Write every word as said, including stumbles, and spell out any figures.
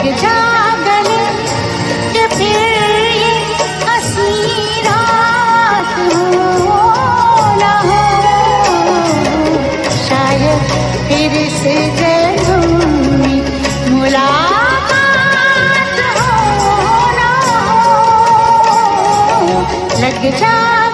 जा गले कि फिर ये हंसी रात हो ना हो, शायद फिर से जन्म में मुलाकात हो ना हो। लग जा